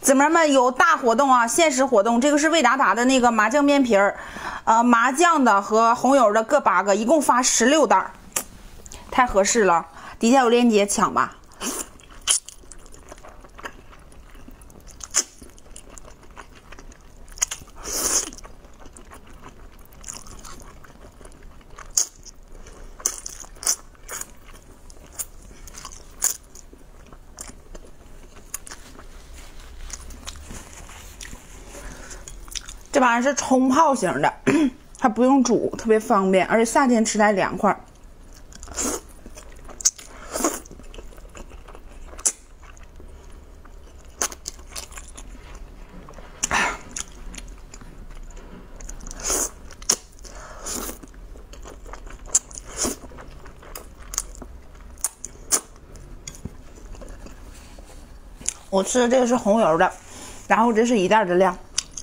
姊妹们有大活动啊，限时活动，这个是味达达的那个麻酱面皮儿，麻酱的和红油的各8个，一共发16袋，太合适了。底下有链接，抢吧。这玩意儿是冲泡型的，它不用煮，特别方便，而且夏天吃太凉快。我吃的这个是红油的，然后这是1袋的量。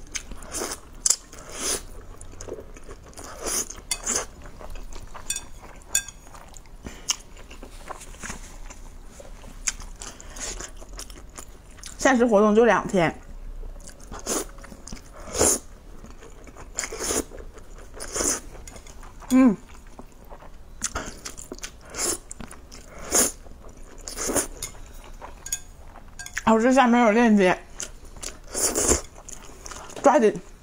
限时活动就2天。我这下面有链接，抓紧。